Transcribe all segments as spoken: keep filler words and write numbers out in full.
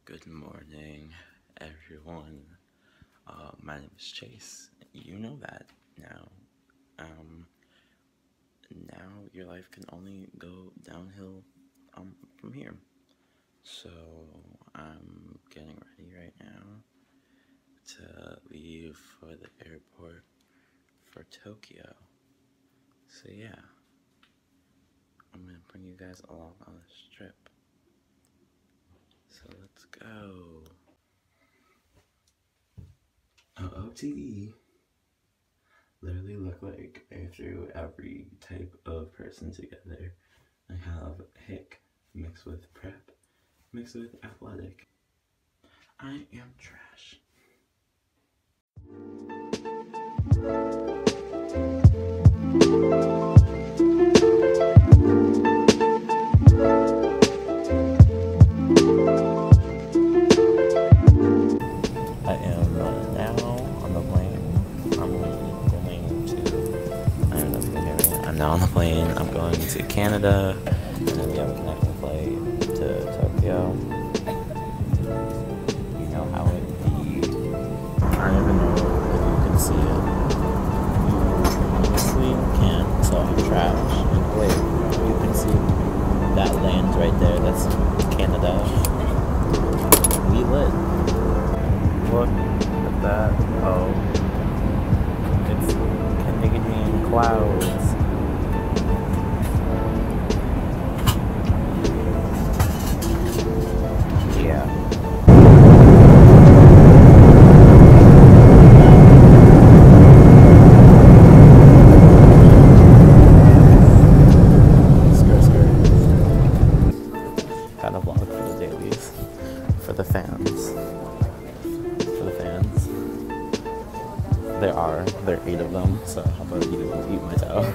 Good morning, everyone. Uh, my name is Chase. You know that now. Um, now your life can only go downhill um, from here. So I'm getting ready right now to leave for the airport for Tokyo. So yeah, I'm gonna bring you guys along on this trip. So let's go. O O T D literally look like I threw every type of person together. I have hick mixed with prep mixed with athletic. I am trash. I am now on the plane. I'm going to, I don't know if you can hear me. I'm now on the plane. I'm going to Canada, and then we have a connecting flight to Tokyo. You know how it be. I don't even know if you can see it. You honestly can't, so I'm trash. And wait, you can see that land right there. That's Canada. We lit. Look at that. Oh. It's Canadian clouds. Yeah. Skirt, skirt. Got a vlog for the dailies. For the fans. For the fans. There are. There are eight of them, so how about you eat my toe?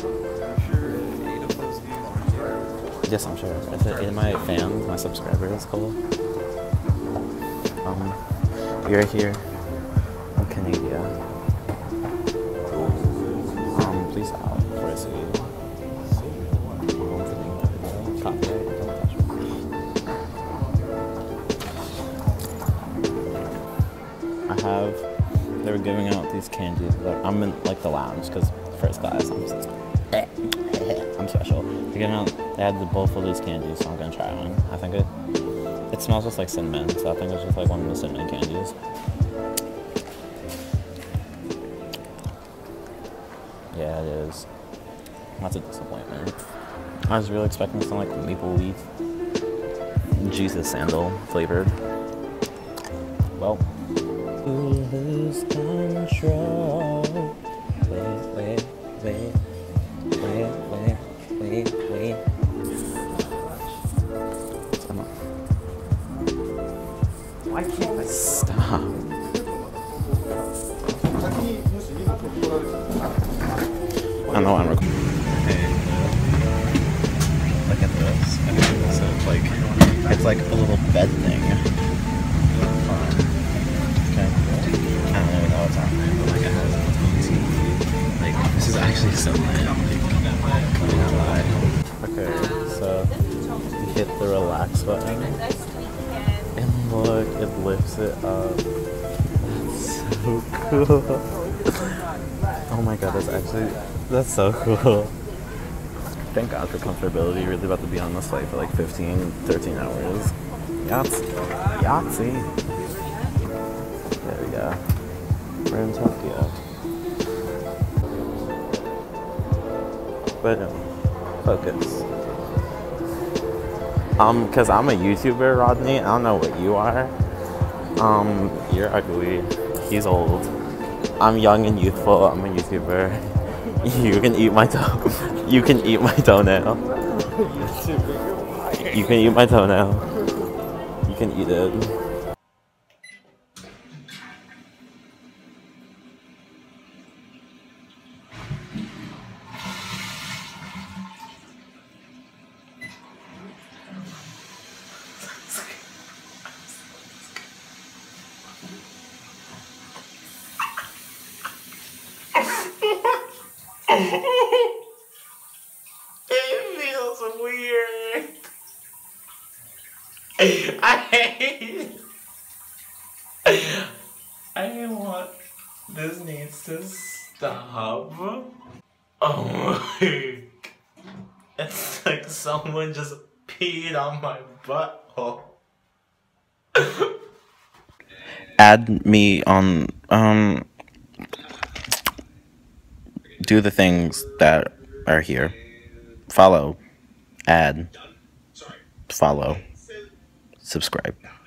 Yes, I'm sure. I said eight of my fans, my subscribers, Cole. Um, you're here. I'm Canada. Um, please stop before I see you. Copyright, don't touch me. I have. They were giving out these candies. I'm in like the lounge because first class. I'm, I'm special. They're giving out. They had the both of these candies, so I'm gonna try one. I think it it smells just like cinnamon, so I think it's just like one of the cinnamon candies. Yeah, it is. That's a disappointment. I was really expecting something like maple leaf, Jesus sandal flavored. Well. Lose control. Wait, wait, wait, wait, wait, wait, wait. Why can't I stop? I know I'm recording. Hey, look at this. Okay, so it's like it's like a little bed thing. I don't even know what's happening, but like I have it on T V. Like, this is actually so lit. Like, not lie. Okay, so you hit the relax button, and look, it lifts it up. That's so cool. Oh my god, that's actually, that's so cool. Thank God for comfortability. You're really about to be on this flight for like fifteen, thirteen hours. Yahtzee. Yahtzee. There we go. We're in Tokyo. But um, focus. Um, cause I'm a YouTuber, Rodney. I don't know what you are. Um, you're ugly. He's old. I'm young and youthful. I'm a YouTuber. You can eat my toe. You can eat my toenail. You can eat my toenail. You can eat it. It feels weird. I hate I want this needs to stop. Oh my. It's like someone just peed on my butthole. Add me on, um, do the things that are here. Follow, add, follow, subscribe.